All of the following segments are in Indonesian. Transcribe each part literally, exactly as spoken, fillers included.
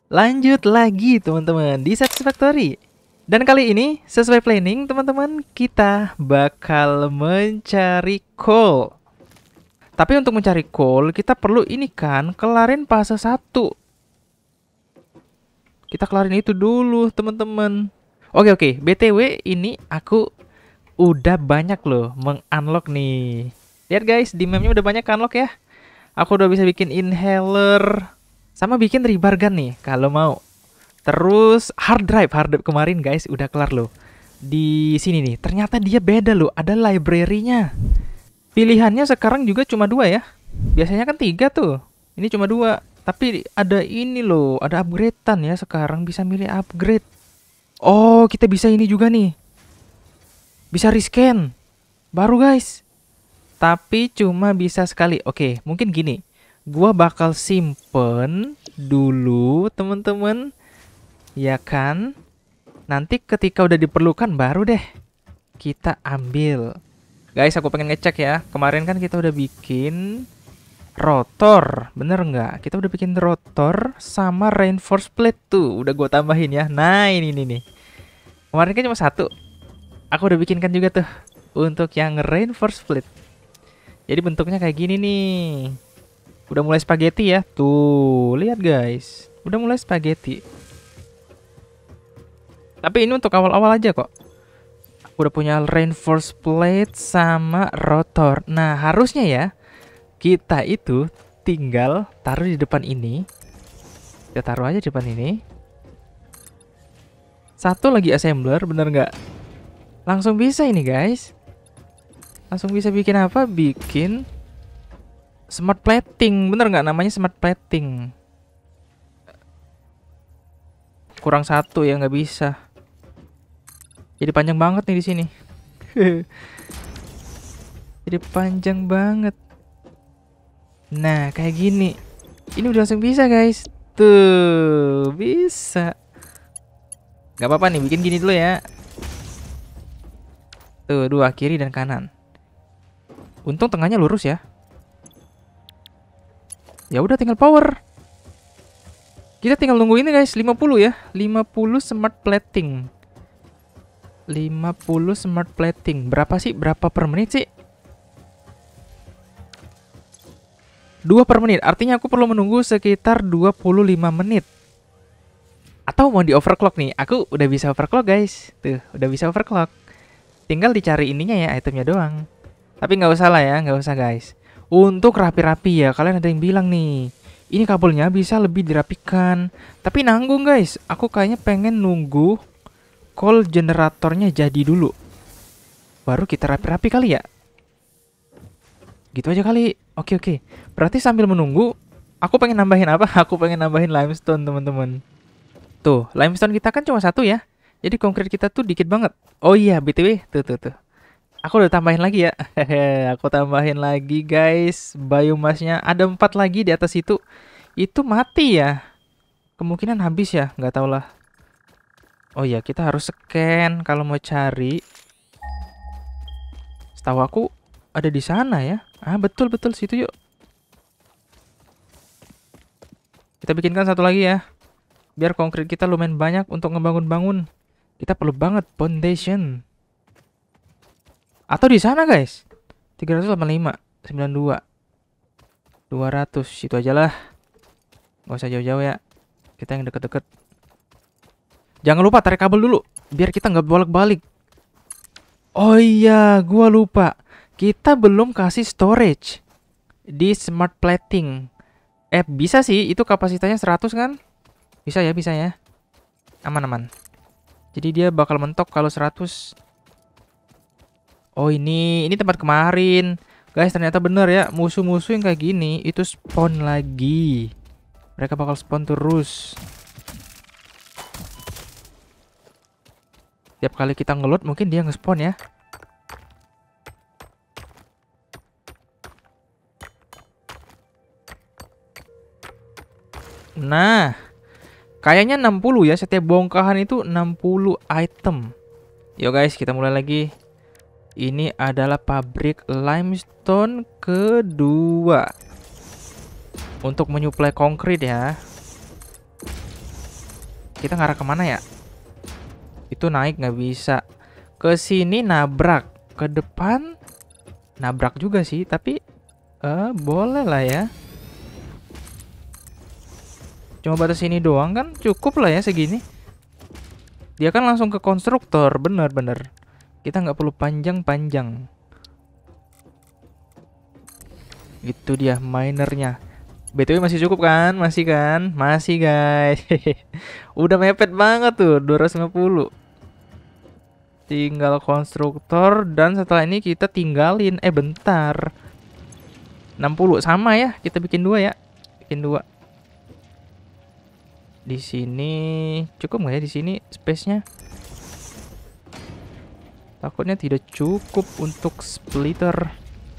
Lanjut lagi teman-teman di Satisfactory. Dan kali ini sesuai planning teman-teman, kita bakal mencari coal. Tapi untuk mencari coal kita perlu ini kan, kelarin fase satu. Kita kelarin itu dulu teman-teman. Oke oke, B T W ini aku udah banyak loh meng-unlock nih. Lihat guys, di mapnya udah banyak unlock ya. Aku udah bisa bikin inhaler sama bikin rebar gun nih kalau mau. Terus hard drive, hard drive kemarin guys udah kelar loh. Di sini nih, ternyata dia beda loh, ada library-nya. Pilihannya sekarang juga cuma dua ya. Biasanya kan tiga tuh. Ini cuma dua. Tapi ada ini loh, ada upgrade-an ya sekarang, bisa milih upgrade. Oh, kita bisa ini juga nih. Bisa rescan. Baru guys. Tapi cuma bisa sekali. Oke, mungkin gini. Gua bakal simpen dulu teman-teman. Ya kan? Nanti ketika udah diperlukan baru deh kita ambil. Guys, aku pengen ngecek ya. Kemarin kan kita udah bikin rotor, bener nggak? Kita udah bikin rotor sama reinforce plate tuh. Udah gue tambahin ya. Nah ini nih nih. Kemarin kan cuma satu. Aku udah bikinkan juga tuh untuk yang reinforce plate. Jadi bentuknya kayak gini nih. Udah mulai spaghetti ya. Tuh, lihat guys. Udah mulai spaghetti. Tapi ini untuk awal-awal aja kok. Aku udah punya reinforce plate sama rotor. Nah, harusnya ya kita itu tinggal taruh di depan ini. Kita taruh aja di depan ini. Satu lagi assembler, bener nggak? Langsung bisa ini guys. Langsung bisa bikin apa? Bikin smart plating, bener nggak namanya smart plating? Kurang satu ya, nggak bisa. Jadi panjang banget nih di sini. Jadi panjang banget. Nah, kayak gini. Ini udah langsung bisa, guys. Tuh, bisa. Gak apa-apa nih, bikin gini dulu ya. Tuh, dua kiri dan kanan. Untung tengahnya lurus ya. Ya udah tinggal power. Kita tinggal nunggu ini, guys, lima puluh ya. lima puluh smart plating. lima puluh smart plating. Berapa sih? Berapa per menit sih? dua per menit. Artinya aku perlu menunggu sekitar dua puluh lima menit. Atau mau di overclock nih. Aku udah bisa overclock guys. Tuh, udah bisa overclock. Tinggal dicari ininya ya, itemnya doang. Tapi nggak usah lah ya, nggak usah guys. Untuk rapi-rapi ya, kalian ada yang bilang nih, ini kabelnya bisa lebih dirapikan. Tapi nanggung guys. Aku kayaknya pengen nunggu coal generatornya jadi dulu. Baru kita rapi-rapi kali ya. Gitu aja kali. Oke oke. Berarti sambil menunggu, aku pengen nambahin apa? Aku pengen nambahin limestone teman-teman. Tuh, limestone kita kan cuma satu ya. Jadi konkret kita tuh dikit banget. Oh iya, B T W, tuh tuh tuh. Aku udah tambahin lagi ya. Hehe, aku tambahin lagi guys. Biomasnya ada empat lagi di atas itu. Itu mati ya. Kemungkinan habis ya, nggak tau lah. Oh iya, kita harus scan kalau mau cari. Setahu aku ada di sana ya. Ah, betul betul situ yuk. Kita bikinkan satu lagi ya. Biar konkret kita lumayan banyak untuk ngebangun-bangun. Kita perlu banget foundation. Atau di sana, guys. tiga ratus delapan puluh lima, sembilan puluh dua. dua ratus, situ aja lah. Gak usah jauh-jauh ya. Kita yang deket-deket. Jangan lupa tarik kabel dulu, biar kita nggak bolak-balik. Oh iya, gua lupa. Kita belum kasih storage di smart plating. Eh, bisa sih, itu kapasitasnya seratus kan? Bisa ya, bisa ya. Aman-aman. Jadi dia bakal mentok kalau seratus. Oh ini, ini tempat kemarin. Guys, ternyata bener ya, musuh-musuh yang kayak gini itu spawn lagi. Mereka bakal spawn terus. Tiap kali kita ngeload mungkin dia nge-spawn ya. Nah, kayaknya enam puluh ya. Setiap bongkahan itu enam puluh item. Yo guys, kita mulai lagi. Ini adalah pabrik limestone kedua. Untuk menyuplai konkrit ya. Kita ngarah kemana ya? Itu naik nggak bisa. Ke sini nabrak. Ke depan nabrak juga sih. Tapi eh boleh lah ya. Cuma batas ini doang kan cukup lah ya segini. Dia kan langsung ke konstruktor. Bener-bener. Kita nggak perlu panjang-panjang. Itu dia minernya. B T W masih cukup kan? Masih kan? Masih guys. Udah mepet banget tuh dua ratus lima puluh. Tinggal konstruktor. Dan setelah ini kita tinggalin. Eh bentar, enam puluh sama ya. Kita bikin dua ya. Bikin dua. Di sini cukup nggak ya di sini space-nya? Takutnya tidak cukup untuk splitter.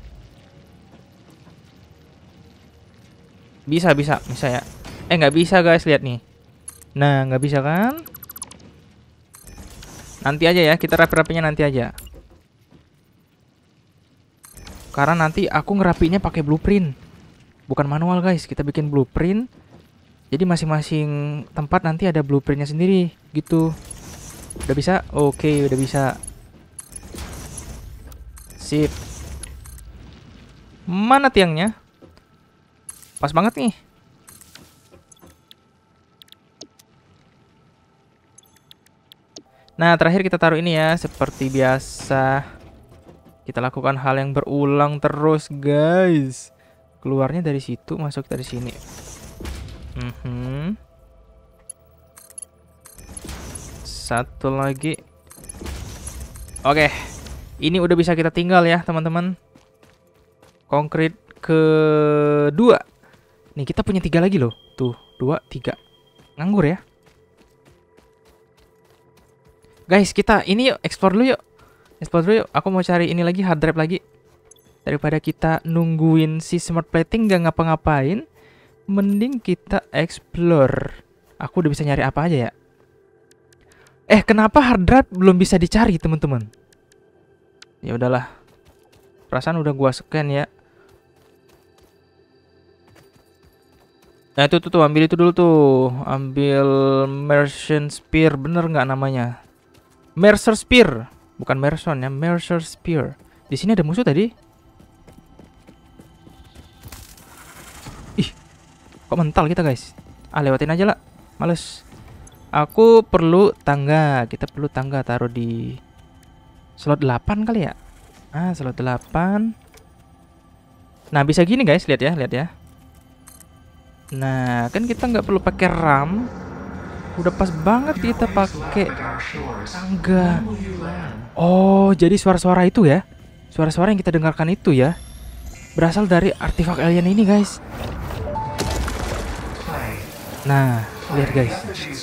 Bisa, bisa, bisa ya. Eh nggak bisa guys, lihat nih. Nah nggak bisa kan? Nanti aja ya, kita rapi-rapinya nanti aja. Karena nanti aku ngerapinya pakai blueprint, bukan manual guys. Kita bikin blueprint. Jadi masing-masing tempat nanti ada blueprintnya sendiri gitu. Udah bisa? Oke, udah bisa. Sip. Mana tiangnya? Pas banget nih. Nah, terakhir kita taruh ini ya. Seperti biasa, kita lakukan hal yang berulang terus guys. Keluarnya dari situ, masuk dari sini. Mm-hmm. Satu lagi. Oke, ini udah bisa kita tinggal ya teman-teman. Konkrit kedua. Nih kita punya tiga lagi loh. Tuh, dua, tiga. Nganggur ya. Guys, kita ini yuk, explore dulu yuk. Explore dulu yuk. Aku mau cari ini lagi, hard drive lagi. Daripada kita nungguin si smart plating gak ngapa-ngapain, mending kita explore. Aku udah bisa nyari apa aja ya. Eh, kenapa hard drive belum bisa dicari, teman-teman? Ya udahlah. Perasaan udah gua scan ya. Nah, itu tuh, tuh ambil itu dulu tuh. Ambil Merchant Spear, bener nggak namanya? Mercer Spear, bukan Merson ya, Mercer Spear. Di sini ada musuh tadi. Ih, kok mental kita guys? Ah, lewatin aja lah, males. Aku perlu tangga. Kita perlu tangga, taruh di slot delapan kali ya. Ah, slot delapan. Nah, bisa gini guys, lihat ya, lihat ya. Nah, kan kita nggak perlu pakai RAM. Udah pas banget kita pakai tangga. Oh, jadi suara-suara itu ya. Suara-suara yang kita dengarkan itu ya berasal dari artefak alien ini guys. Nah, lihat guys.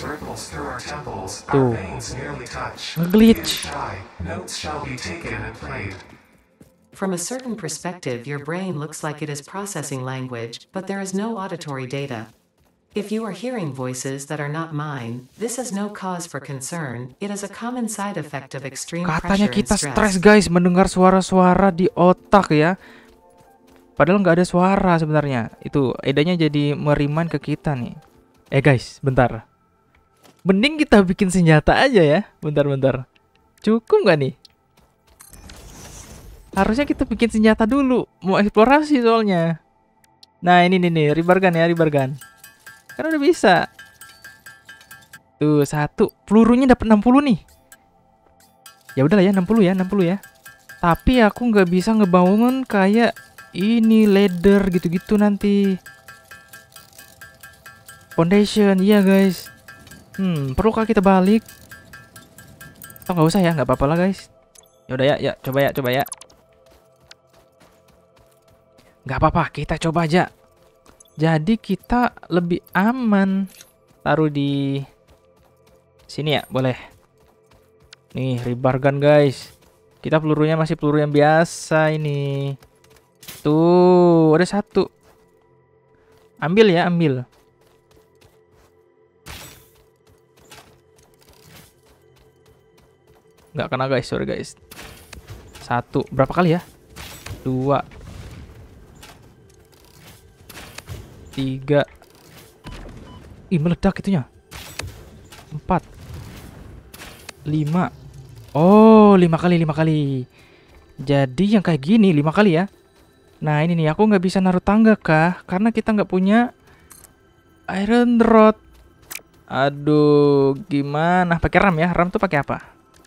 Tuh, nge-glitch. From a certain perspective, your brain looks like it is processing language, but there is no auditory data. If you are hearing voices that are not mine, this is no cause for concern. It is a common side effect of extreme Katanya pressure kita and stress. stres guys mendengar suara-suara di otak ya. Padahal nggak ada suara sebenarnya. Itu edanya jadi meriman ke kita nih. Eh guys, bentar. Mending kita bikin senjata aja ya. Bentar-bentar. Cukup nggak nih? Harusnya kita bikin senjata dulu. Mau eksplorasi soalnya. Nah ini nih nih, ribargan ya, ribargan. Kan udah bisa. Tuh, satu. Pelurunya dapat enam puluh nih. Ya udahlah ya, enam puluh ya, enam puluh ya. Tapi aku nggak bisa ngebangun kayak ini ladder gitu-gitu nanti. Foundation, iya guys. Hmm, perlukah kita balik? Oh, nggak usah ya, nggak apa-apa lah guys. Ya udah ya, ya coba ya, coba ya. Nggak apa-apa, kita coba aja. Jadi kita lebih aman. Taruh di sini ya, boleh. Nih, rebar gun guys. Kita pelurunya masih peluru yang biasa ini. Tuh, ada satu. Ambil ya, ambil. Nggak kena guys, sorry guys. Satu, berapa kali ya? Dua. Tiga. Ih, meledak itunya. Empat. Lima. Oh, lima kali, lima kali. Jadi yang kayak gini lima kali ya. Nah ini nih, aku nggak bisa naruh tangga kah? Karena kita nggak punya iron rod. Aduh, gimana? Pakai ram ya? Ram tuh pakai apa?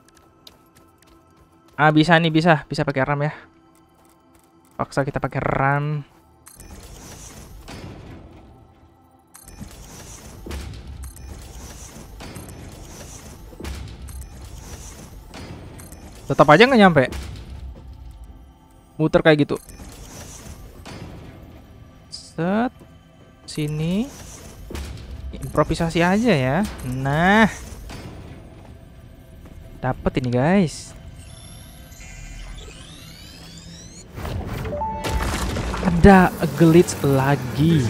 Ah bisa nih, bisa, bisa pakai ram ya. Paksa kita pakai ram. Tetap aja nggak nyampe. Muter kayak gitu. Set. Sini. Improvisasi aja ya. Nah. Dapet ini guys. Ada glitch lagi.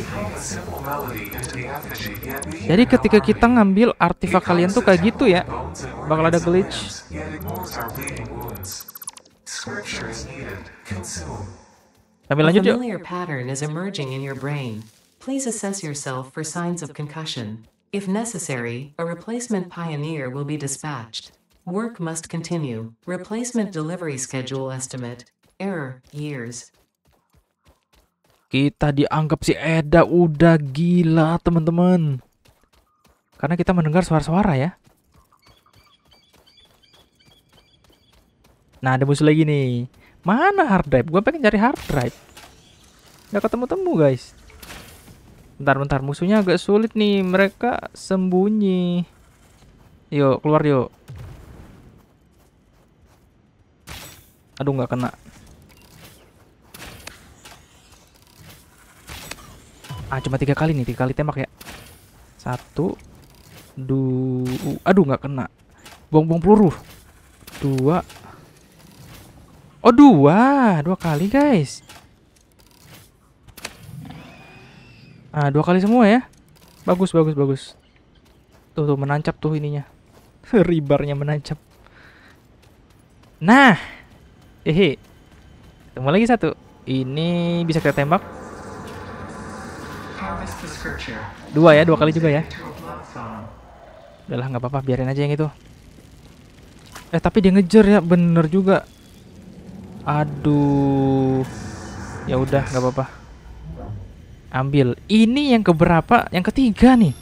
Jadi ketika kita ngambil artefak kalian tuh kayak gitu ya. Bakal ada glitch. Sambil A lanjut yuk. familiar pattern is emerging in your brain. Please assess yourself for signs of concussion. If necessary, a replacement pioneer will be dispatched. Work must continue. Replacement delivery schedule estimate. Error, years. Kita dianggap si Eda udah gila teman-teman. Karena kita mendengar suara-suara ya. Nah ada musuh lagi nih. Mana hard drive? Gue pengen cari hard drive. Gak ketemu-temu guys. Bentar-bentar, musuhnya agak sulit nih. Mereka sembunyi. Yuk keluar yuk. Aduh gak kena. Ah cuma tiga kali nih, tiga kali tembak ya. Satu, dua, aduh nggak kena. Buang-buang peluru. Dua. Oh dua, dua kali guys. Ah dua kali semua ya. Bagus, bagus, bagus. Tuh tuh menancap tuh ininya. Ribarnya menancap. Nah, hehe. Ketemu lagi satu. Ini bisa kita tembak. Dua ya, dua kali juga ya. Udahlah nggak apa-apa, biarin aja yang itu. Eh tapi dia ngejar ya, bener juga. Aduh. Ya udah nggak apa-apa. Ambil. Ini yang keberapa? Yang ketiga nih.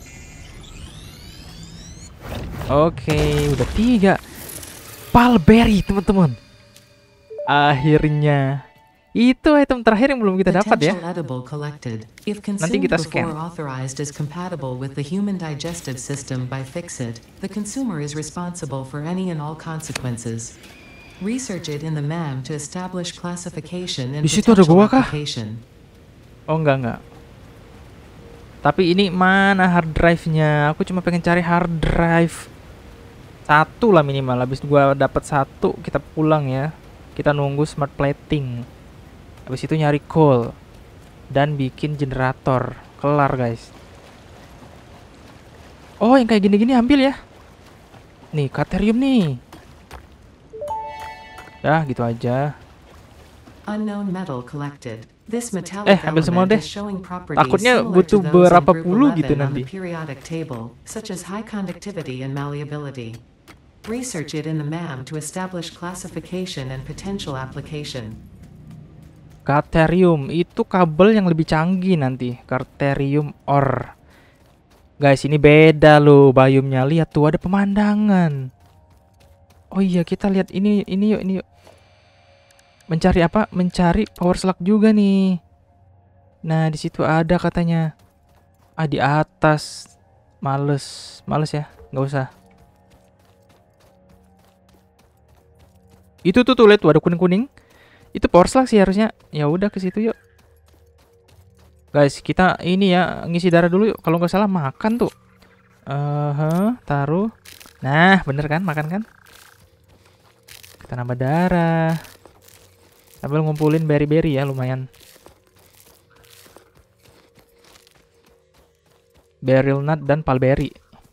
Oke, udah tiga. Palberry teman-teman. Akhirnya. Itu item terakhir yang belum kita dapat ya. Nanti kita scan. Authorized as compatible with the human digestive system by Fixit, the consumer is responsible for any and all consequences. Research it in the M A M to establish classification and Di situ ada potential gua kah? application. Oh enggak enggak. Tapi ini mana hard drive-nya? Aku cuma pengen cari hard drive. Satu lah minimal. Habis gua dapat satu, kita pulang ya. Kita nunggu smart plating. Habis itu nyari coal dan bikin generator. Kelar guys. Oh yang kayak gini-gini ambil ya. Nih katerium nih. Ya gitu aja. Unknown metal collected. This metallic Eh ambil semua element deh. is showing properties Takutnya similar butuh to those in berapa group puluh eleven gitu on the nanti. periodic table, such as high conductivity and malleability. Research it in the M A M to establish classification and potential application. Katerium itu kabel yang lebih canggih nanti. Katerium ore. Guys ini beda loh biomnya. Lihat tuh ada pemandangan. Oh iya kita lihat ini ini yuk ini yuk. Mencari apa? Mencari power slug juga nih. Nah di situ ada katanya. Ah di atas. Males, males ya, nggak usah. Itu tuh tuh lihat tuh ada kuning-kuning. Itu power slug sih harusnya. Ya udah ke situ yuk. Guys, kita ini ya ngisi darah dulu yuk. Kalau nggak salah makan tuh. Eh, uh, taruh. Nah, bener kan makan kan? Kita nambah darah. Sambil ngumpulin berry-berry ya lumayan. Beryl nut dan palberry.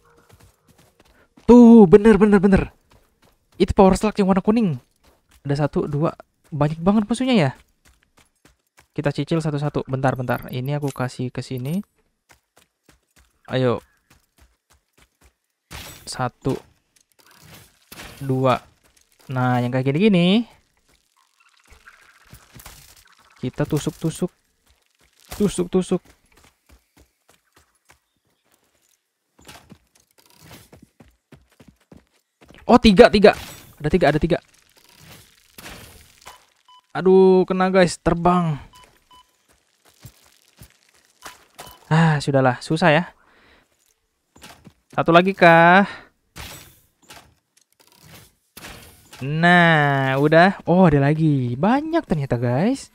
Tuh, bener bener bener. Itu power slug yang warna kuning. Ada satu, dua, banyak banget musuhnya ya. Kita cicil satu-satu. Bentar, bentar. Ini aku kasih ke sini. Ayo. Satu, dua. Nah, yang kayak gini-gini kita tusuk-tusuk, tusuk-tusuk. Oh, tiga, tiga. Ada tiga, ada tiga. Aduh, kena guys, terbang. Ah, sudahlah, susah ya. Satu lagi kah? Nah, udah. Oh, ada lagi. Banyak ternyata guys.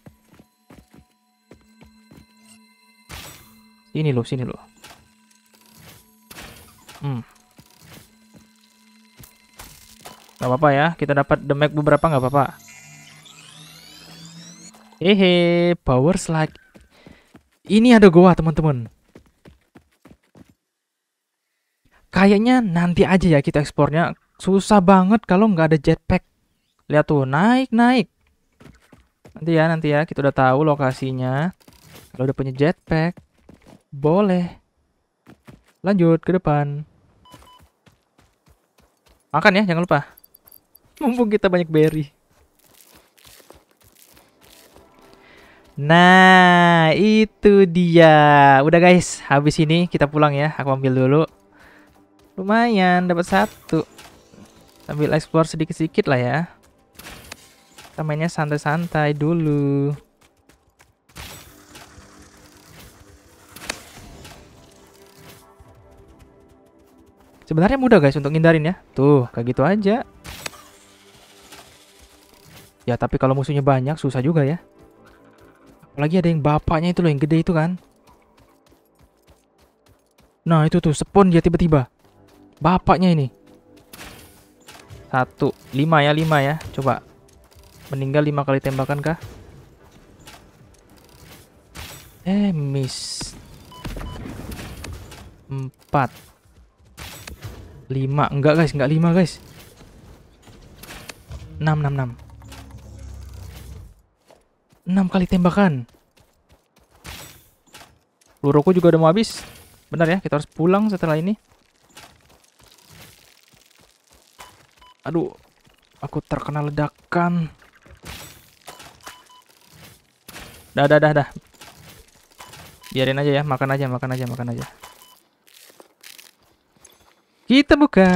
Sini loh, sini loh. Hmm. Gak apa-apa ya, kita dapat damage beberapa nggak apa-apa. Hehe, power slide. Ini ada goa teman-teman. Kayaknya nanti aja ya kita ekspornya. Susah banget kalau nggak ada jetpack. Lihat tuh, naik naik. Nanti ya, nanti ya kita udah tahu lokasinya. Kalau udah punya jetpack, boleh. Lanjut ke depan. Makan ya, jangan lupa. Mumpung kita banyak berry. Nah, itu dia. Udah guys, habis ini kita pulang ya. Aku ambil dulu. Lumayan, dapat satu. Sambil explore sedikit-sedikit lah ya. Kita mainnya santai-santai dulu. Sebenarnya mudah guys untuk ngindarin ya. Tuh, kayak gitu aja. Ya, tapi kalau musuhnya banyak susah juga ya. Apalagi ada yang bapaknya itu loh, yang gede itu kan. Nah, itu tuh, spawn dia tiba-tiba. Bapaknya ini. Satu, lima ya, lima ya. Coba. Meninggal lima kali tembakan kah? Eh, miss. Empat. Lima. Enggak guys, enggak lima guys. Enam, enam, enam. Enam kali tembakan. Peluruku juga udah mau habis. Benar ya, kita harus pulang setelah ini. Aduh, aku terkena ledakan. Dah, dah, dah, dah. Biarin aja ya, makan aja, makan aja, makan aja. Kita buka.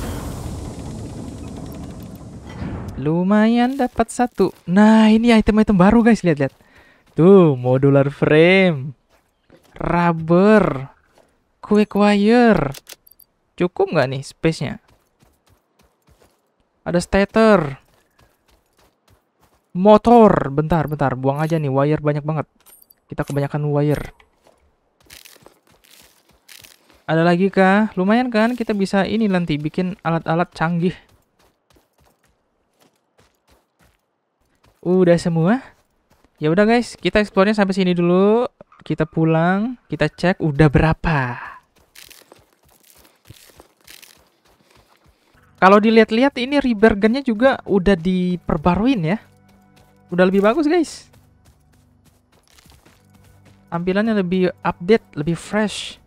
Lumayan dapat satu. Nah, ini item-item baru guys, lihat-lihat. Tuh, modular frame. Rubber. Quick wire. Cukup nggak nih space-nya? Ada stator. Motor. Bentar, bentar. Buang aja nih, wire banyak banget. Kita kebanyakan wire. Ada lagi kah? Lumayan kan? Kita bisa ini nanti bikin alat-alat canggih. Udah semua? Ya udah guys, kita eksplornya sampai sini dulu. Kita pulang, kita cek udah berapa. Kalau dilihat-lihat ini rebergennya juga udah diperbaruin ya. Udah lebih bagus guys. Tampilannya lebih update, lebih fresh.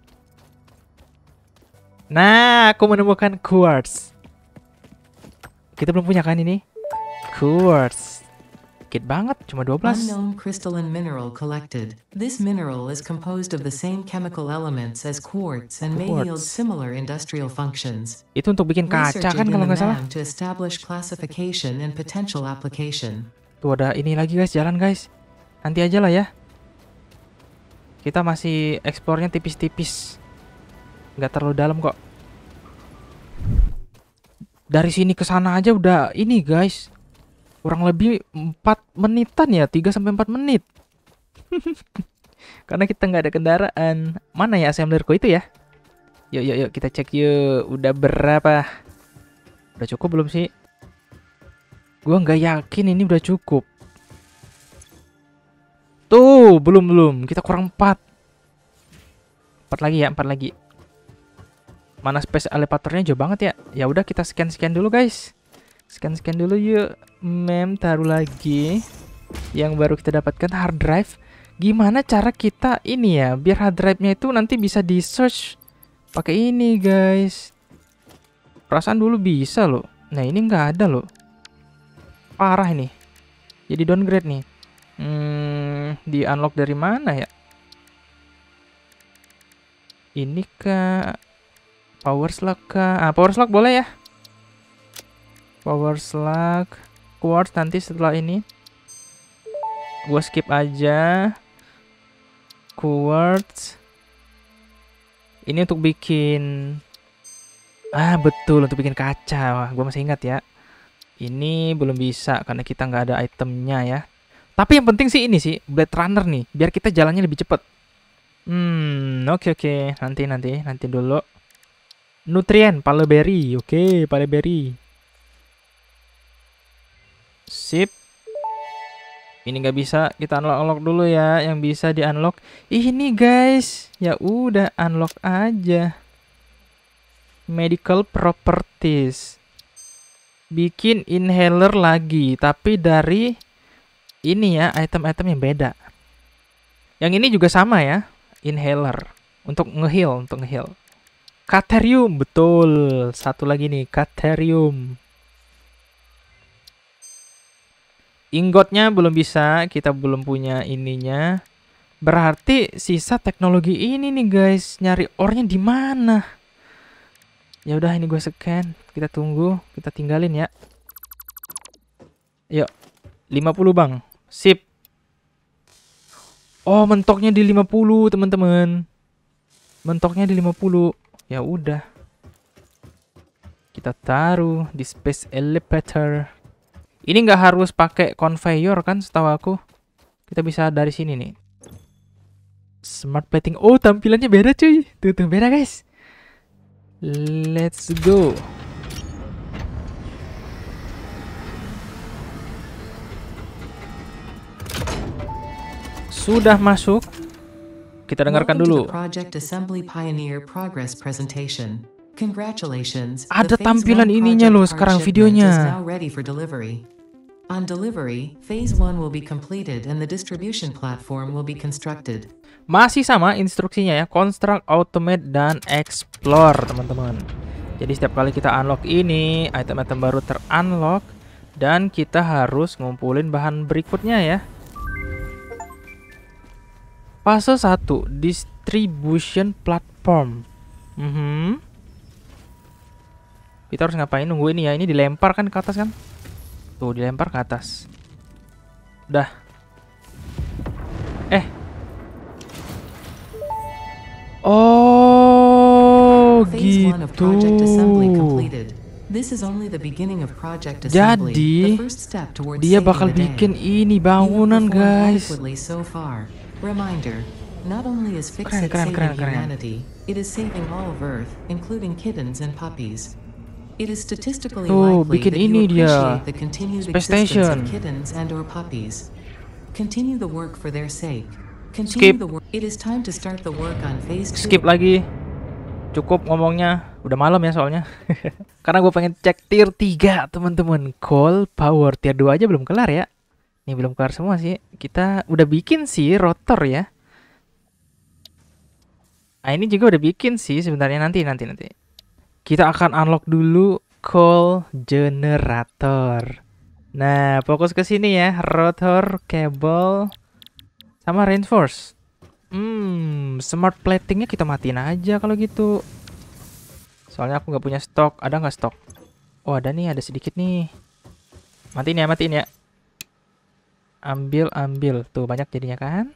Nah, aku menemukan quartz. Kita belum punya kan ini? Quartz. Dikit banget, cuma dua belas. Unknown crystalline mineral collected. This mineral is composed of the same chemical elements as quartz and may yield Quartz. similar industrial functions. Itu untuk bikin kaca Research kan it in kalau the nggak salah. man to establish classification and potential application. Tuh ada ini lagi guys, jalan guys. Nanti aja lah ya. Kita masih eksplornya tipis-tipis. Nggak terlalu dalam kok. Dari sini ke sana aja udah ini guys. Kurang lebih empat menitan ya, tiga sampai empat menit. Karena kita nggak ada kendaraan. Mana ya assemblerku itu ya? Yuk, yuk, yuk kita cek yuk. Udah berapa? Udah cukup belum sih? Gua nggak yakin ini udah cukup. Tuh, belum belum. Kita kurang empat. Empat lagi ya, empat lagi. Mana space elevatornya jauh banget ya? Ya udah kita scan-scan dulu guys. Scan-scan dulu yuk. Mem taruh lagi. Yang baru kita dapatkan hard drive. Gimana cara kita ini ya, biar hard drive-nya itu nanti bisa di search pakai ini guys. Perasaan dulu bisa loh. Nah ini nggak ada loh. Parah ini. Jadi downgrade nih. Hmm, di unlock dari mana ya? Ini kah? Power slug kah? Ah, power slug boleh ya? Power slug. Quartz nanti setelah ini. Gua skip aja. Quartz. Ini untuk bikin. Ah betul, untuk bikin kaca. Wah, gua masih ingat ya. Ini belum bisa karena kita nggak ada itemnya ya. Tapi yang penting sih ini sih Blade Runner nih, biar kita jalannya lebih cepet. Hmm, oke okay, oke, okay. nanti nanti nanti dulu. Nutrien, pale berry, oke, okay, pale berry. Sip. Ini nggak bisa, kita unlock unlock dulu ya. Yang bisa di unlock ini guys. Ya udah unlock aja. Medical properties. Bikin inhaler lagi, tapi dari ini ya, item-item yang beda. Yang ini juga sama ya, inhaler untuk ngeheal, untuk ngeheal. Caterium, betul. Satu lagi nih, Caterium. Ingotnya belum bisa, kita belum punya ininya. Berarti sisa teknologi ini nih guys, nyari ore-nya di mana? Ya udah ini gue scan, kita tunggu, kita tinggalin ya. Yuk, lima puluh bang, sip. Oh mentoknya di lima puluh teman-teman. Mentoknya di lima puluh, ya udah. Kita taruh di space elevator. Ini nggak harus pakai conveyor kan setahu aku. Kita bisa dari sini nih. Smart plating, oh tampilannya beda cuy. Tuh tuh beda guys. Let's go. Sudah masuk. Kita dengarkan dulu. Project Assembly Pioneer Progress Presentation. Congratulations. Ada tampilan ininya loh sekarang videonya. On delivery, phase one will be completed and the distribution platform will be constructed. Masih sama instruksinya ya, construct, automate, dan explore teman-teman. Jadi setiap kali kita unlock ini, item-item baru ter-unlock. Dan kita harus ngumpulin bahan berikutnya ya. Fase satu, distribution platform. Mm-hmm. Kita harus ngapain? Nunggu ini ya, ini dilempar kan ke atas kan? Tuh, dilempar ke atas. Udah. Eh. Oh, gitu. Jadi, dia bakal bikin ini bangunan, guys. Keren, keren, keren, keren. Tuh, bikin ini dia. Space Station. Skip. Skip lagi. Cukup ngomongnya. Udah malam ya soalnya. Karena gue pengen cek tier tiga teman-teman. Coal Power tier dua aja belum kelar ya. Ini belum kelar semua sih. Kita udah bikin sih rotor ya. Nah ini juga udah bikin sih sebenarnya, nanti nanti nanti. Kita akan unlock dulu coal generator. Nah, fokus ke sini ya. Rotor, cable, sama reinforce. Hmm, smart platingnya kita matiin aja kalau gitu. Soalnya aku nggak punya stok. Ada nggak stok? Oh ada nih, ada sedikit nih. Matiin ya, matiin ya. Ambil, ambil. Tuh banyak jadinya kan.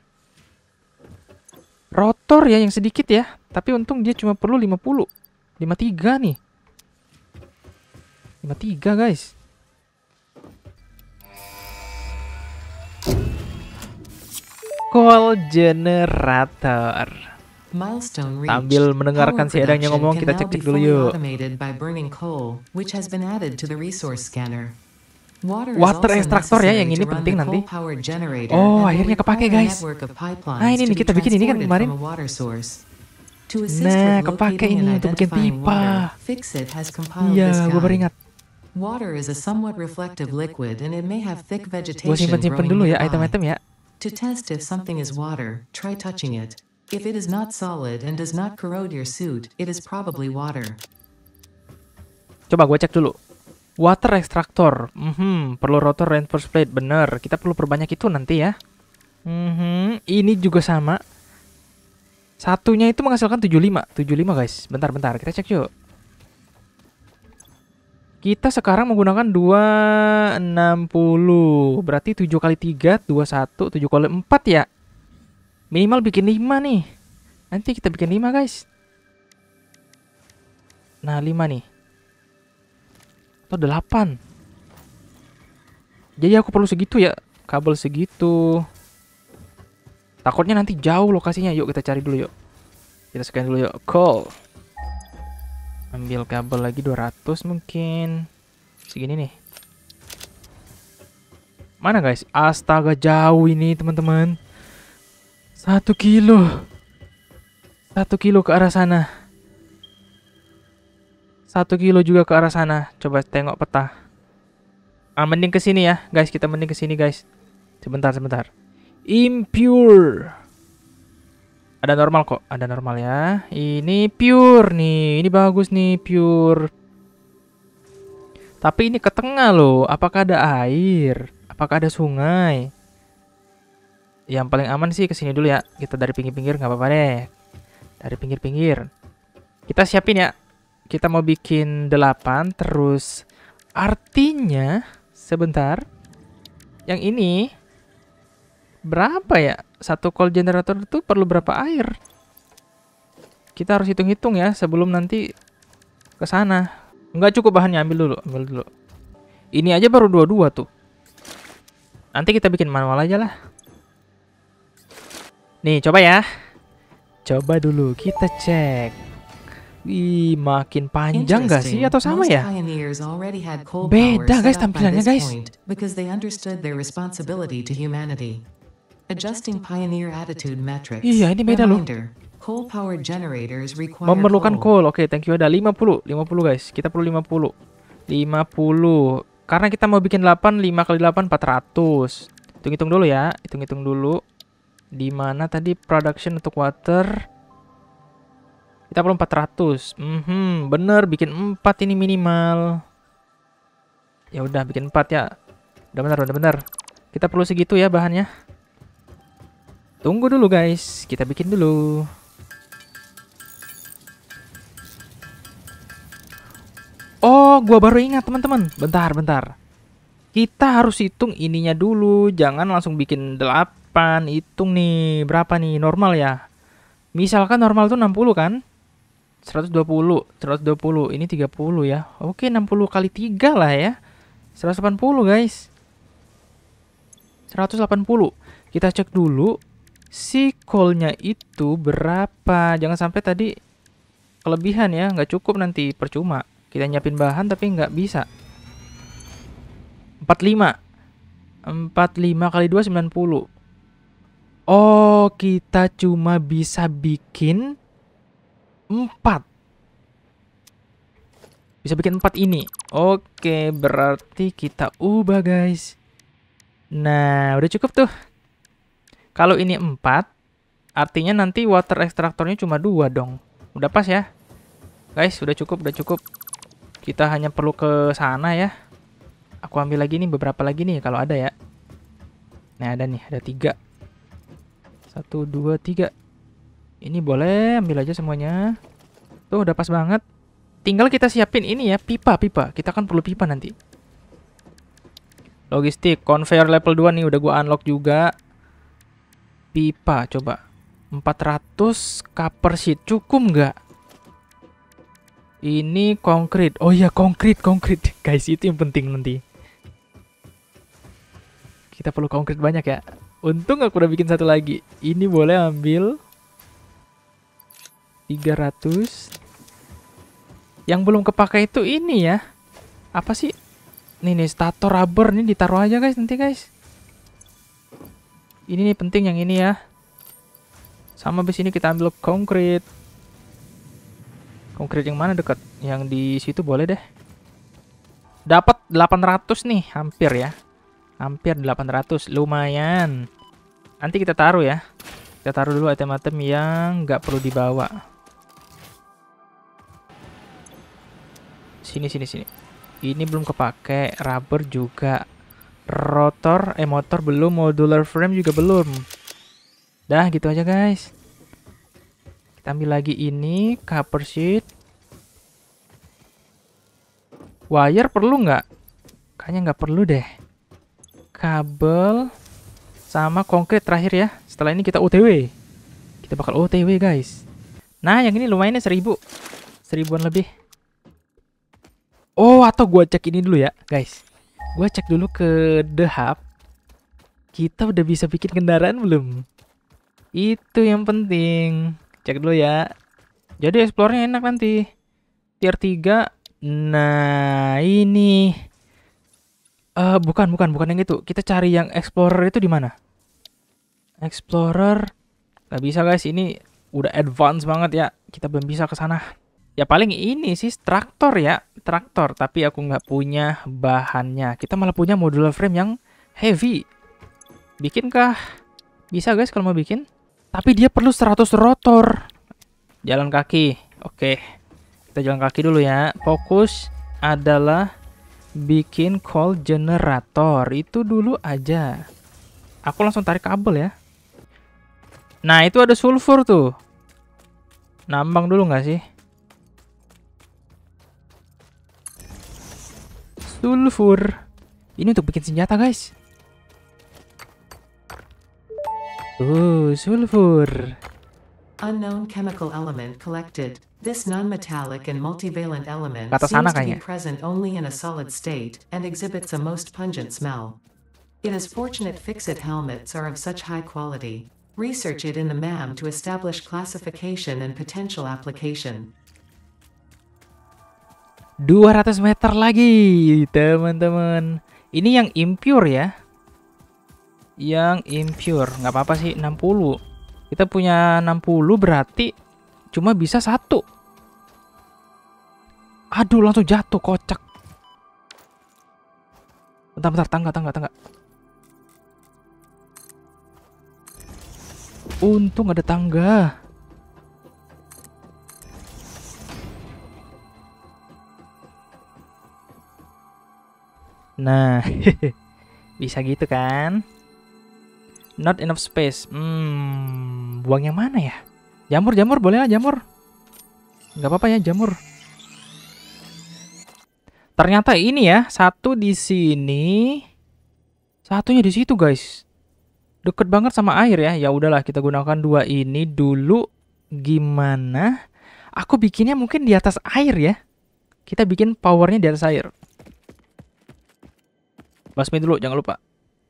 Rotor ya yang sedikit ya. Tapi untung dia cuma perlu lima puluh. lima puluh tiga nih. lima puluh tiga guys. Coal generator. Sambil mendengarkan si Edangnya ngomong, kita cek-cek dulu yuk. Water extractor ya, yang ini penting nanti. Oh, akhirnya kepake guys. Nah ini nih, kita bikin ini kan kemarin. Nah, kepake ini untuk bikin pipa. Iya, gue baru ingat. Gue simpen-simpen dulu ya item-item ya. To test if something is water, try touching it. If it is not solid and does not corrode your suit, it is probably water. Coba gue cek dulu. Water extractor. Mhm, perlu rotor reinforced plate. Bener, kita perlu perbanyak itu nanti ya. Mhm, ini juga sama. Satunya itu menghasilkan tujuh puluh lima. tujuh puluh lima guys. Bentar-bentar, kita cek yuk. Kita sekarang menggunakan dua ratus enam puluh. Berarti tujuh kali tiga, dua puluh satu. tujuh kali empat ya. Minimal bikin lima nih. Nanti kita bikin lima guys. Nah, lima nih. Atau delapan. Jadi aku perlu segitu ya. Kabel segitu. Takutnya nanti jauh lokasinya. Yuk kita cari dulu yuk. Kita scan dulu yuk. Call. Ambil kabel lagi dua ratus mungkin. Segini nih. Mana guys? Astaga, jauh ini teman-teman. Satu kilo. Satu kilo ke arah sana. Satu kilo juga ke arah sana. Coba tengok peta. Ah, mending ke sini ya, guys. Kita mending ke sini, guys. Sebentar, sebentar. Impure. Ada normal kok. Ada normal ya. Ini pure nih. Ini bagus nih, pure. Tapi ini ke tengah loh. Apakah ada air? Apakah ada sungai? Yang paling aman sih ke sini dulu ya. Kita dari pinggir-pinggir nggak apa-apa deh. Dari pinggir-pinggir. Kita siapin ya. Kita mau bikin delapan, terus artinya sebentar. Yang ini berapa ya? Satu coal generator itu perlu berapa air? Kita harus hitung-hitung ya sebelum nanti ke sana. Enggak cukup bahannya, ambil dulu, ambil dulu. Ini aja baru dua puluh dua tuh. Nanti kita bikin manual aja lah. Nih, coba ya. Coba dulu kita cek. Wih, makin panjang gak sih? Atau sama ya? Beda guys tampilannya guys. Because they understood their responsibility to humanity. Adjusting pioneer attitude metrics. Iya, ini beda loh. Coal power generators require Memerlukan coal. Oke, thank you. Ada lima puluh. lima puluh guys. Kita perlu lima puluh. lima puluh. Karena kita mau bikin delapan, lima kali delapan, empat ratus. Hitung-hitung dulu ya. Hitung-hitung dulu. Di mana tadi production untuk water? Kita perlu empat ratus. Mhm, bener bikin empat ini minimal. Ya udah bikin empat ya. Udah bener, udah bener. Kita perlu segitu ya bahannya. Tunggu dulu guys, kita bikin dulu. Oh, gua baru ingat teman-teman. Bentar, bentar. Kita harus hitung ininya dulu, jangan langsung bikin delapan. Hitung nih, berapa nih normal ya? Misalkan normal tuh enam puluh kan? seratus dua puluh, seratus dua puluh, ini tiga puluh ya. Oke, enam puluh kali tiga lah ya. seratus delapan puluh guys. seratus delapan puluh. Kita cek dulu si coal-nya itu berapa. Jangan sampai tadi kelebihan ya, nggak cukup nanti percuma. Kita nyiapin bahan tapi nggak bisa. empat puluh lima. empat puluh lima kali dua, sembilan puluh. Oh, kita cuma bisa bikin empat. Bisa bikin empat ini. Oke, berarti kita ubah guys. Nah, udah cukup tuh. Kalau ini empat, artinya nanti water extractornya cuma dua dong. Udah pas ya. Guys, udah cukup, udah cukup. Kita hanya perlu ke sana ya. Aku ambil lagi nih, beberapa lagi nih kalau ada ya. Nah, ada nih, ada tiga. Satu, dua, tiga. Ini boleh, ambil aja semuanya. Tuh, udah pas banget. Tinggal kita siapin ini ya, pipa-pipa. Kita kan perlu pipa nanti. Logistik, conveyor level dua nih, udah gua unlock juga. Pipa, coba. empat ratus copper sheet, cukup nggak? Ini konkrit. Oh iya, konkrit, konkrit. Guys, itu yang penting nanti. Kita perlu konkrit banyak ya. Untung aku udah bikin satu lagi. Ini boleh ambil tiga ratus. Yang belum kepakai itu ini ya. Apa sih? Nih nih, stator rubber nih ditaruh aja guys nanti guys. Ini nih penting yang ini ya. Sama habis ini kita ambil konkrit. Konkrit yang mana dekat? Yang di situ boleh deh. Dapat delapan ratus nih, hampir ya. Hampir delapan ratus, lumayan. Nanti kita taruh ya. Kita taruh dulu item-item yang nggak perlu dibawa. Sini, sini, sini. Ini belum kepake. Rubber juga. Rotor, eh motor belum. Modular frame juga belum. Dah gitu aja guys. Kita ambil lagi ini. Cover sheet. Wire perlu nggak? Kayaknya nggak perlu deh. Kabel. Sama konkrit terakhir ya. Setelah ini kita O T W. Kita bakal O T W guys. Nah yang ini lumayan nih seribu. Seribuan lebih. Oh, atau gua cek ini dulu ya, guys. Gua cek dulu ke The Hub. Kita udah bisa bikin kendaraan belum? Itu yang penting. Cek dulu ya. Jadi explore-nya enak nanti. Tier tiga. Nah, ini. Eh, uh, bukan, bukan, bukan yang itu. Kita cari yang explorer itu di mana? Explorer. Gak bisa, guys. Ini udah advance banget ya. Kita belum bisa ke sana. Ya paling ini sih traktor ya, traktor. Tapi aku nggak punya bahannya. Kita malah punya modular frame yang heavy. Bikinkah? Bisa guys kalau mau bikin. Tapi dia perlu seratus rotor. Jalan kaki. Oke. Kita jalan kaki dulu ya. Fokus adalah bikin coal generator. Itu dulu aja. Aku langsung tarik kabel ya. Nah itu ada sulfur tuh. Nambang dulu nggak sih? Sulfur. Ini untuk bikin senjata, guys. Uh, sulfur. Unknown chemical element collected. This non-metallic and multivalent element Kata sana seems to be kayaknya. present only in a solid state and exhibits a most pungent smell. It is fortunate fixit helmets are of such high quality. Research it in the M A M to establish classification and potential application. dua ratus meter lagi, teman-teman. Ini yang impure ya. Yang impure, nggak apa-apa sih, enam puluh. Kita punya enam puluh berarti cuma bisa satu. Aduh, langsung jatuh, kocak. Bentar-bentar, tangga, tangga, tangga. Untung ada tangga. Nah, bisa gitu kan? Not enough space. Hmm, buang yang mana ya? Jamur, jamur, boleh lah jamur. Nggak apa-apa ya jamur. Ternyata ini ya, satu di sini, satunya di situ guys. Deket banget sama air ya. Ya udahlah, kita gunakan dua ini dulu. Gimana? Aku bikinnya mungkin di atas air ya. Kita bikin powernya di atas air. Basmi dulu, jangan lupa.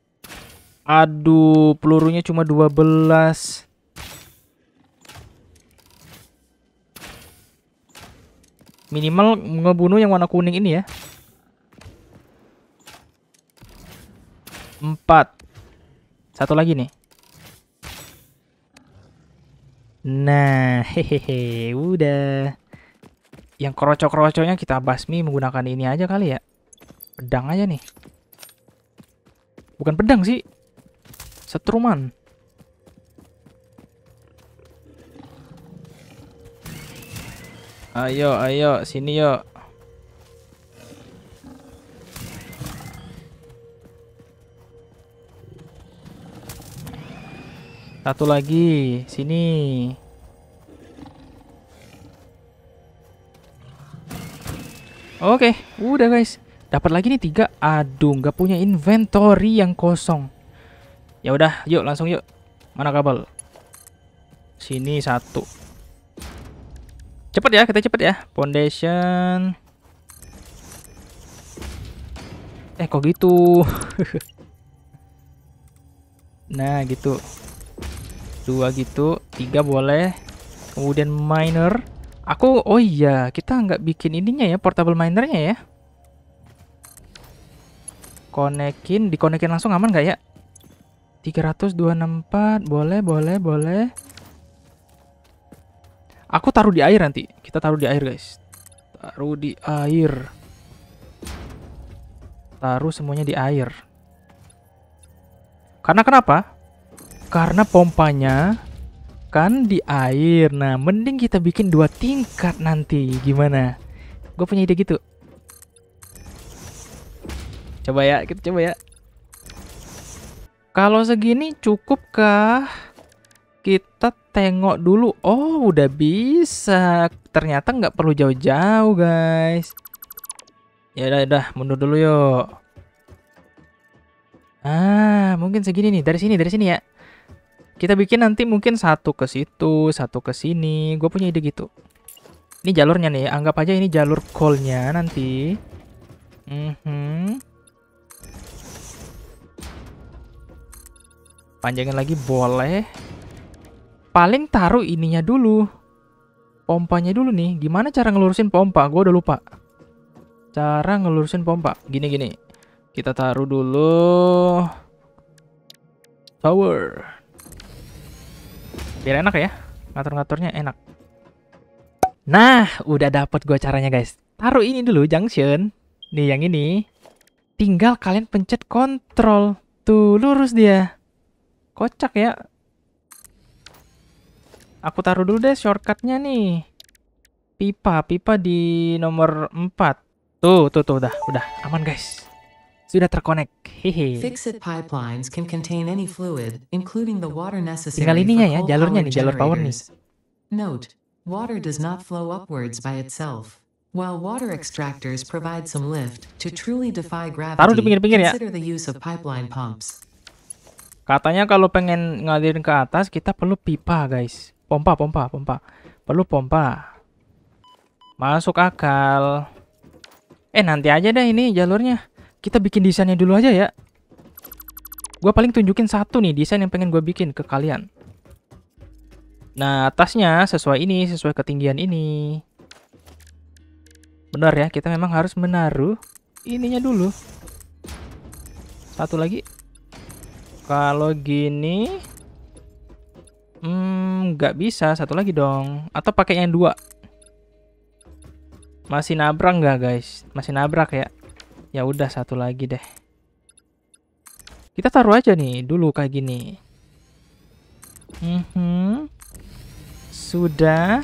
Aduh, pelurunya cuma dua belas. Minimal ngebunuh yang warna kuning ini ya. Empat. Satu lagi nih. Nah, hehehe, udah. Yang kerocok-kerocoknya kita basmi menggunakan ini aja kali ya. Pedang aja nih. Bukan pedang sih. Setruman. Ayo, ayo, sini yuk. Satu lagi, sini. Oke, udah guys. Dapat lagi nih tiga. Aduh, nggak punya inventory yang kosong. Ya udah, yuk langsung yuk. Mana kabel? Sini satu. Cepet ya, kita cepet ya. Foundation. Eh, kok gitu? Nah, gitu. Dua gitu, tiga boleh. Kemudian miner. Aku, oh iya, kita nggak bikin ininya ya, portable minernya ya. Konekin, dikonekin langsung aman nggak ya? tiga ratus dua ratus enam puluh empat, boleh, boleh, boleh. Aku taruh di air nanti. Kita taruh di air, guys. Taruh di air. Taruh semuanya di air. Karena kenapa? Karena pompanya kan di air. Nah, mending kita bikin dua tingkat nanti. Gimana? Gue punya ide gitu. Coba ya, kita coba ya. Kalau segini cukupkah? Kita tengok dulu. Oh, udah bisa. Ternyata nggak perlu jauh-jauh, guys. Ya udah, udah, mundur dulu yuk. Ah, mungkin segini nih. Dari sini, dari sini ya. Kita bikin nanti mungkin satu ke situ, satu ke sini. Gue punya ide gitu. Ini jalurnya nih. Anggap aja ini jalur call-nya nanti. Mhm. Panjangin lagi boleh. Paling taruh ininya dulu. Pompanya dulu nih. Gimana cara ngelurusin pompa? Gue udah lupa. Cara ngelurusin pompa. Gini-gini. Kita taruh dulu. Tower. Biar enak ya. Ngatur-ngaturnya enak. Nah, udah dapet gue caranya guys. Taruh ini dulu junction. Nih yang ini. Tinggal kalian pencet kontrol. Tuh lurus dia. Kocak ya. Aku taruh dulu deh shortcutnya nih. Pipa, pipa di nomor empat. Tuh, tuh, tuh, udah, udah. Aman guys. Sudah terkonek. Hehe. Fixit pipelines can contain any fluid, including the water necessary Tinggal ininya ya, for jalurnya coal-powered nih, jalur power nih. generators. Note, water does not flow upwards by itself. While water extractors provide some lift, to truly defy Taruh di gravity, pinggir-pinggir ya. consider the use of pipeline pumps. Katanya kalau pengen ngalirin ke atas, kita perlu pipa guys. Pompa, pompa, pompa. Perlu pompa. Masuk akal. Eh, nanti aja deh ini jalurnya. Kita bikin desainnya dulu aja ya. Gua paling tunjukin satu nih desain yang pengen gue bikin ke kalian. Nah, atasnya sesuai ini, sesuai ketinggian ini. Benar ya, kita memang harus menaruh ininya dulu. Satu lagi. Kalau gini, hmm, nggak bisa. Satu lagi dong. Atau pakai yang dua. Masih nabrak nggak guys? Masih nabrak ya. Ya udah satu lagi deh. Kita taruh aja nih dulu kayak gini. Hmm, sudah.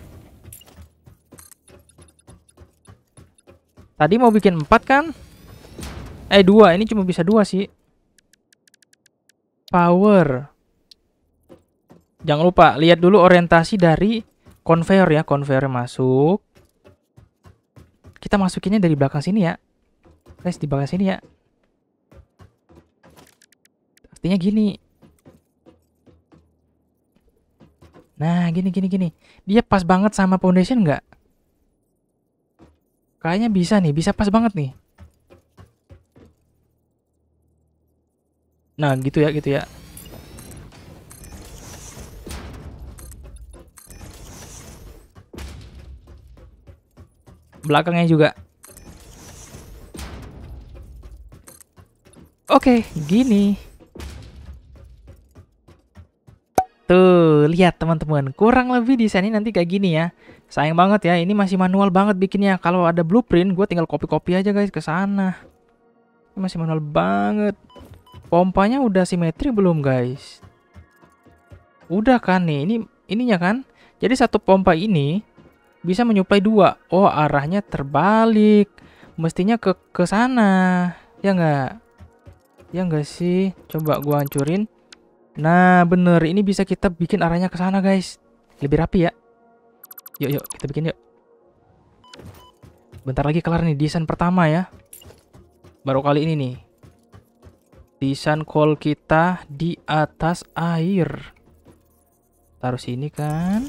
Tadi mau bikin empat kan? Eh dua, ini cuma bisa dua sih. Power. Jangan lupa lihat dulu orientasi dari conveyor ya, conveyor masuk. Kita masukinnya dari belakang sini ya. Guys, di belakang sini ya. Artinya gini. Nah, gini gini gini. Dia pas banget sama foundation nggak? Kayaknya bisa nih, bisa pas banget nih. Nah, gitu ya, gitu ya. Belakangnya juga. Oke, gini. Tuh, lihat teman-teman. Kurang lebih desainnya nanti kayak gini ya. Sayang banget ya, ini masih manual banget bikinnya. Kalau ada blueprint, gue tinggal copy-copy aja guys ke sana. Ini masih manual banget. Pompanya udah simetri belum guys? Udah kan nih, ini ininya kan. Jadi satu pompa ini bisa menyuplai dua. Oh, arahnya terbalik. Mestinya ke ke sana. Ya enggak? Ya enggak sih? Coba gua hancurin. Nah, bener. Ini bisa kita bikin arahnya ke sana, guys. Lebih rapi ya. Yuk, yuk, kita bikin yuk. Bentar lagi kelar nih desain pertama ya. Baru kali ini nih. Desain call kita di atas air. Taruh sini kan.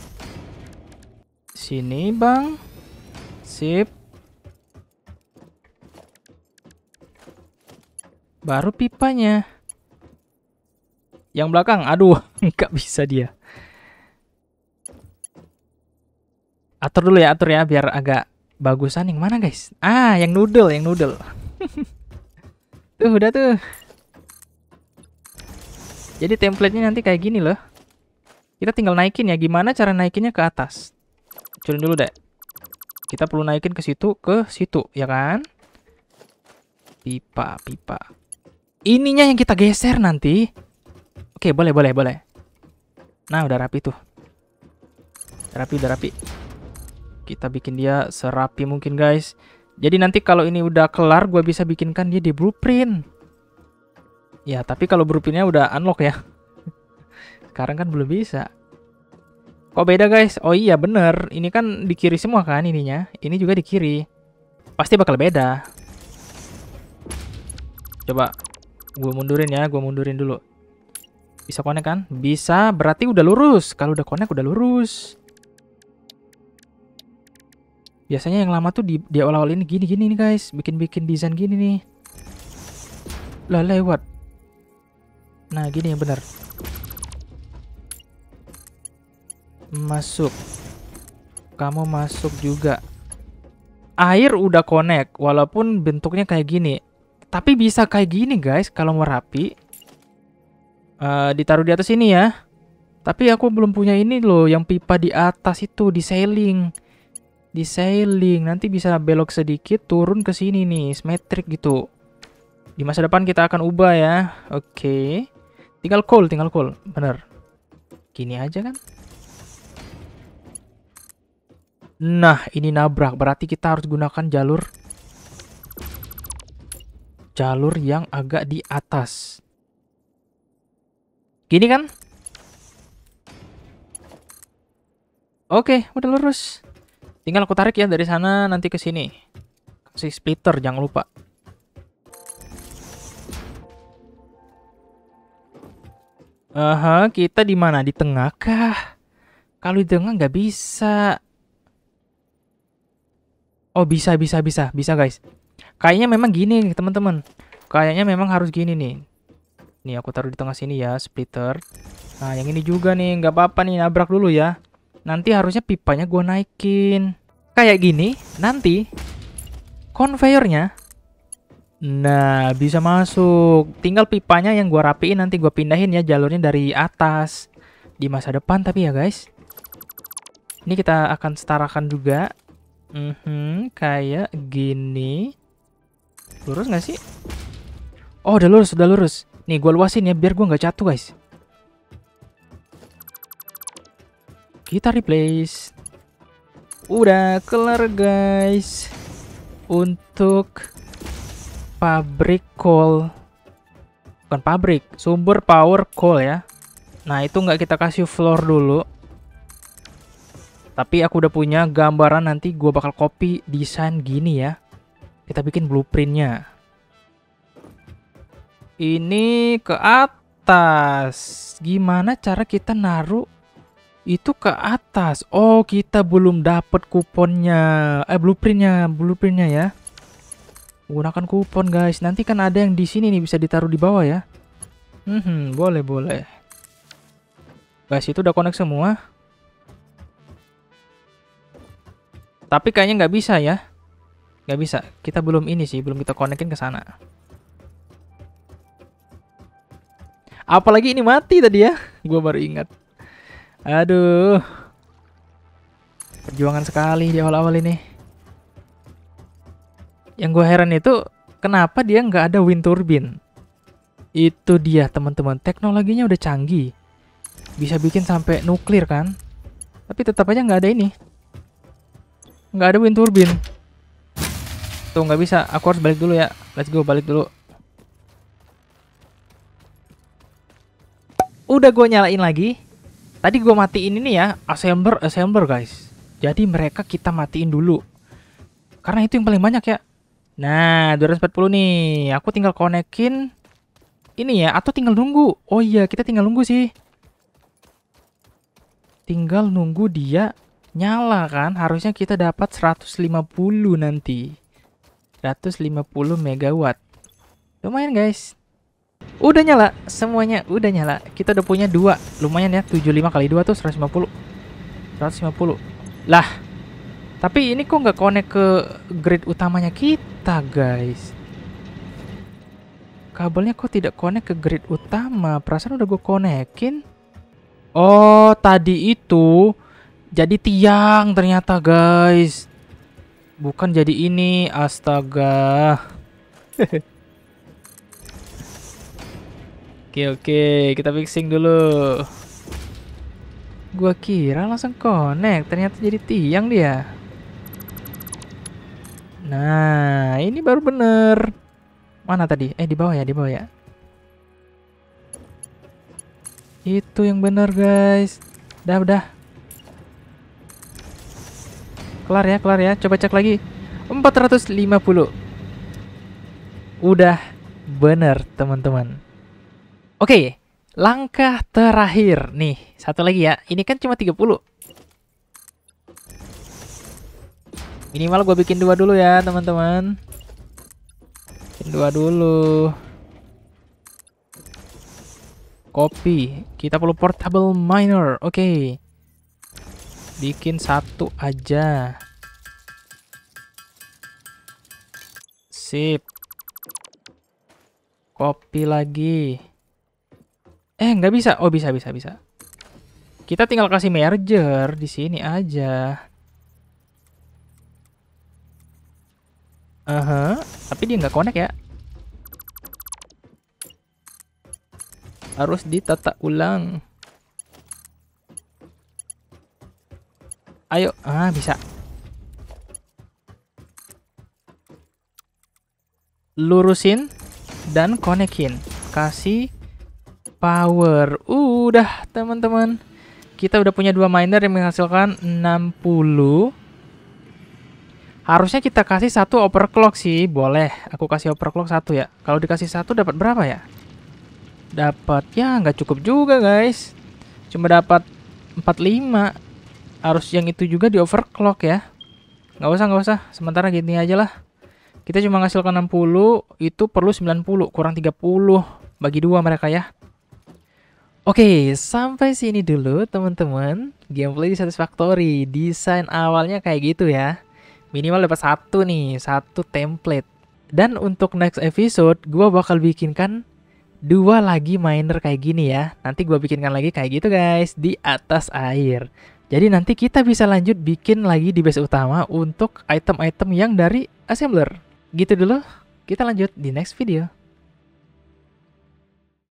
Sini, Bang. Sip. Baru pipanya. Yang belakang, aduh, nggak bisa dia. Atur dulu ya, atur ya, biar agak bagusan. Yang mana guys? Ah, yang noodle, yang noodle. Tuh, udah tuh. Jadi template-nya nanti kayak gini loh. Kita tinggal naikin ya. Gimana cara naikinnya ke atas? Curin dulu deh. Kita perlu naikin ke situ, ke situ, ya kan? Pipa, pipa. Ininya yang kita geser nanti. Oke, boleh, boleh, boleh. Nah, udah rapi tuh. Udah rapi, udah rapi. Kita bikin dia serapi mungkin, guys. Jadi nanti kalau ini udah kelar, gue bisa bikinkan dia di blueprint. Ya, tapi kalau blueprintnya udah unlock ya. Sekarang kan belum bisa. Kok beda guys? Oh iya bener, ini kan di kiri semua kan ininya. Ini juga di kiri. Pasti bakal beda. Coba gue mundurin ya, gue mundurin dulu. Bisa connect kan? Bisa, berarti udah lurus. Kalau udah connect udah lurus. Biasanya yang lama tuh di, di awal-awal ini gini-gini nih guys. Bikin-bikin desain gini nih. Lah lewat. Nah gini yang bener. Masuk. Kamu masuk juga. Air udah connect. Walaupun bentuknya kayak gini. Tapi bisa kayak gini guys. Kalau mau rapi. Uh, ditaruh di atas ini ya. Tapi aku belum punya ini loh. Yang pipa di atas itu. Di sailing. Di sailing nanti bisa belok sedikit turun ke sini nih, simetrik gitu. Di masa depan kita akan ubah ya. Oke. Tinggal call, tinggal call. Bener. Gini aja kan. Nah, ini nabrak. Berarti kita harus gunakan jalur jalur yang agak di atas. Gini kan? Oke, udah lurus. Tinggal aku tarik ya dari sana nanti ke sini. Kasih splitter jangan lupa. Aha, kita di mana? Di tengah kah? Kalau di tengah nggak bisa. Oh bisa bisa bisa bisa guys. Kayaknya memang gini teman-teman. Kayaknya memang harus gini nih. Nih aku taruh di tengah sini ya splitter. Nah yang ini juga nih nggak apa-apa nih nabrak dulu ya. Nanti harusnya pipanya gue naikin. Kayak gini, nanti conveyornya. Nah, bisa masuk. Tinggal pipanya yang gue rapiin nanti gue pindahin ya jalurnya dari atas. Di masa depan tapi ya guys. Ini kita akan setarakan juga. Mhm, kayak gini. Lurus nggak sih? Oh, udah lurus, udah lurus. Nih, gue luasin ya biar gue nggak jatuh guys. Kita replace. Udah kelar guys. Untuk pabrik coal. Bukan pabrik, sumber power coal ya. Nah itu nggak kita kasih floor dulu. Tapi aku udah punya gambaran nanti gue bakal copy desain gini ya. Kita bikin blueprintnya. Ini ke atas. Gimana cara kita naruh itu ke atas? Oh, kita belum dapat kuponnya. Eh, blueprintnya, blueprintnya ya. Gunakan kupon guys. Nanti kan ada yang di sini nih bisa ditaruh di bawah ya. Hmm, boleh boleh. Guys, itu udah connect semua. Tapi kayaknya nggak bisa ya. Nggak bisa. Kita belum ini sih, belum kita connectin ke sana. Apalagi ini mati tadi ya. Gue baru ingat. Aduh. Perjuangan sekali di awal-awal ini. Yang gue heran itu kenapa dia nggak ada wind turbine. Itu dia teman-teman. Teknologinya udah canggih. Bisa bikin sampai nuklir kan. Tapi tetap aja nggak ada ini. Nggak ada wind turbine. Tuh nggak bisa. Aku harus balik dulu ya. Let's go balik dulu. Udah gue nyalain lagi. Tadi gue matiin ini ya, assembler, assembler guys. Jadi mereka kita matiin dulu. Karena itu yang paling banyak ya. Nah, dua ratus empat puluh nih. Aku tinggal konekin ini ya, atau tinggal nunggu. Oh iya, kita tinggal nunggu sih. Tinggal nunggu dia nyala kan. Harusnya kita dapat seratus lima puluh nanti. seratus lima puluh megawatt. Lumayan guys. Udah nyala, semuanya udah nyala. Kita udah punya dua, lumayan ya. tujuh puluh lima kali dua tuh seratus lima puluh. seratus lima puluh. Lah, tapi ini kok nggak connect ke grid utamanya kita, guys. Kabelnya kok tidak connect ke grid utama? Perasaan udah gue konekin. Oh, tadi itu jadi tiang ternyata, guys. Bukan jadi ini, astaga. Oke oke, kita fixing dulu. Gua kira langsung connect, ternyata jadi tiang dia. Nah, ini baru bener. Mana tadi? Eh, di bawah ya, di bawah ya. Itu yang bener, guys. Udah, udah. Kelar ya, kelar ya. Coba cek lagi. empat ratus lima puluh. Udah bener, teman-teman. Oke, langkah terakhir. Nih, satu lagi ya. Ini kan cuma tiga puluh. Minimal gue bikin dua dulu ya, teman-teman. Bikin dua dulu. Copy. Kita perlu portable miner. Oke. Bikin satu aja. Sip. Copy lagi. Eh, nggak bisa. Oh, bisa, bisa, bisa. Kita tinggal kasih merger di sini aja. Aha, tapi dia nggak connect ya. Harus ditata ulang. Ayo, ah bisa. Lurusin dan konekin. Kasih power. Udah, teman-teman. Kita udah punya dua miner yang menghasilkan enam puluh. Harusnya kita kasih satu overclock sih. Boleh, aku kasih overclock satu ya. Kalau dikasih satu dapat berapa ya? Dapat, ya nggak cukup juga, guys. Cuma dapat empat puluh lima. Harus yang itu juga di overclock ya. Nggak usah, nggak usah. Sementara gini aja lah. Kita cuma ngasilkan enam puluh, itu perlu sembilan puluh. Kurang tiga puluh. Bagi dua mereka ya. Oke, sampai sini dulu teman-teman. Gameplay di Satisfactory. Desain awalnya kayak gitu ya. Minimal dapat satu nih, satu template. Dan untuk next episode, gua bakal bikinkan dua lagi miner kayak gini ya. Nanti gua bikinkan lagi kayak gitu guys, di atas air. Jadi nanti kita bisa lanjut bikin lagi di base utama untuk item-item yang dari assembler. Gitu dulu, kita lanjut di next video.